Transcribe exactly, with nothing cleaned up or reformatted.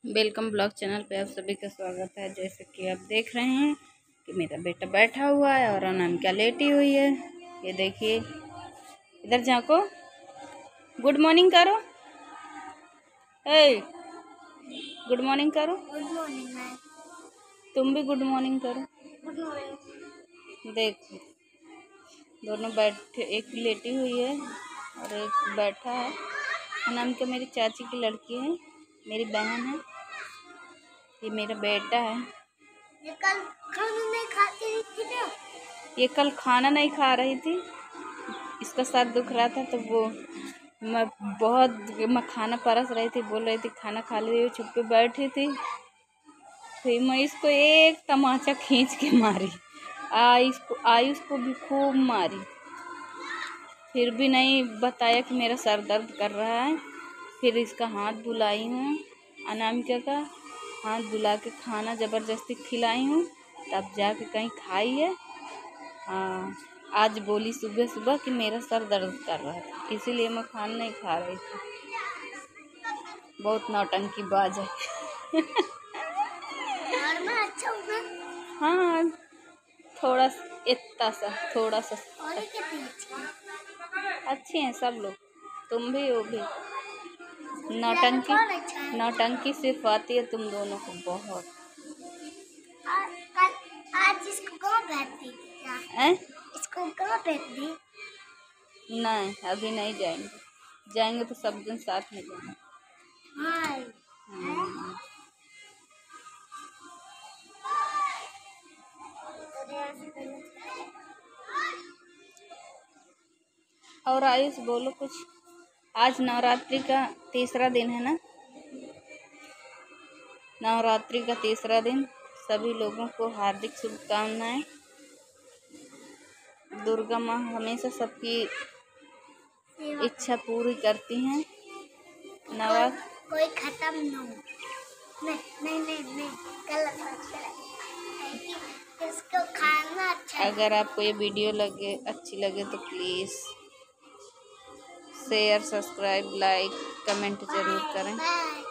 Welcome blog channel पे आप सभी का स्वागत है। जैसे कि आप देख रहे हैं कि मेरा बेटा बैठा हुआ है और अनामिका लेटी हुई है। ये देखिए, इधर झाँको, गुड मॉर्निंग करो। ए गुड मॉर्निंग करो। Good morning. तुम भी गुड मॉर्निंग करो। Good morning. देख, दोनों बैठे, एक लेटी हुई है और एक बैठा है। अनामिका मेरी चाची की लड़की है, मेरी बहन है। ये मेरा बेटा है। ये कल खाना नहीं खाती थी ना? ये कल खाना नहीं खा रही थी, इसका सर दुख रहा था तो वो मैं बहुत मैं खाना परस रही थी, बोल रही थी खाना खा ली, चुप पे बैठी थी। फिर मैं इसको एक तमाचा खींच के मारी, आयुष को आयुष को भी खूब मारी, फिर भी नहीं बताया कि मेरा सर दर्द कर रहा है। फिर इसका हाथ बुलाई हूँ, अनामिका का हाथ बुला के खाना ज़बरदस्ती खिलाई हूँ, तब जाके कहीं खाई है। हाँ, आज बोली सुबह सुबह कि मेरा सर दर्द कर रहा था, इसीलिए मैं खाना नहीं खा रही थी। बहुत नौटंकी बाज है। और मैं अच्छा हूँ ना? हाँ, थोड़ा इतना सा थोड़ा सा और कितनी अच्छी अच्छी हैं सब लोग, तुम भी हो भी। नौटंकी अच्छा है? नौटंकी सिर्फ आती है तुम दोनों को बहुत। आ, कल आज इसको कहाँ भेज दी? हैं? इसको कहाँ भेज दी? नहीं, अभी नहीं जाएंगे, जाएंगे तो सब दिन साथ में जाएंगे। हाय। हम्म। और आयुष बोलो कुछ। आज नवरात्रि का तीसरा दिन है ना? नवरात्रि का तीसरा दिन, सभी लोगों को हार्दिक शुभकामनाएं। दुर्गा माँ हमेशा सबकी इच्छा पूरी करती हैं। नवा कोई, कोई खत्म न हो। नहीं नहीं नहीं नहीं गलत। इसको खाना अच्छा है। अगर आपको ये वीडियो लगे अच्छी लगे तो please share, subscribe, like, comment ज़रूर करें। बाय।